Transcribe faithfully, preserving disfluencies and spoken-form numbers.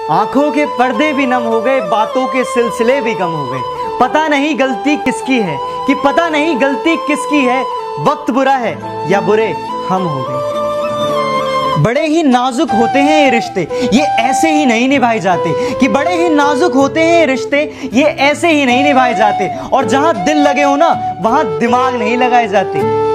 आंखों के पर्दे भी नम हो गए, बातों के सिलसिले भी कम हो गए। पता नहीं गलती किसकी है, कि पता नहीं गलती किसकी है। वक्त बुरा है या बुरे हम हो गए। बड़े ही नाजुक होते हैं ये रिश्ते, ये ऐसे ही नहीं निभाए जाते। कि बड़े ही नाजुक होते हैं ये रिश्ते, ये ऐसे ही नहीं निभाए जाते। और जहां दिल लगे हो ना, वहां दिमाग नहीं लगाए जाते।